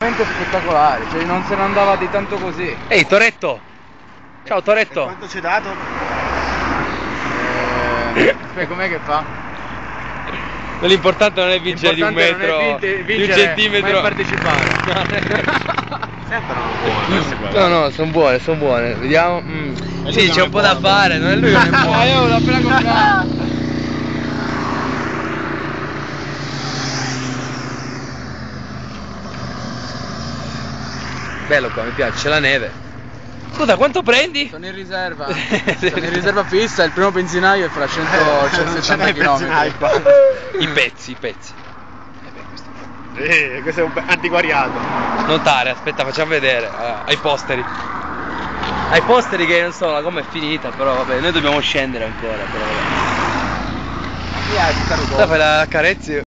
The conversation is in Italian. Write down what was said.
veramente spettacolare, cioè non se ne andava di tanto così. Ehi Toretto! Ciao Toretto! Quanto ci hai dato? Aspetta, com'è che fa? L'importante non è vincere di un metro, non è di un vincere, centimetro. ma è partecipare. Sembrano buone. No, sono buone. Vediamo. Sì, c'è un po' da fare, non è lui che non è buono. Io l'ho appena comprato. Bello qua, mi piace, c'è la neve. Scusa, quanto prendi? Sono in riserva. Sono in riserva fissa, il primo benzinaio è fra 170 km. I pezzi. Questo è un antiquariato. Notare, aspetta, facciamo vedere. Ai posteri. Ai posteri che non so la gomma è finita, però vabbè, noi dobbiamo scendere ancora, però vabbè. Via, Fai la carezzi.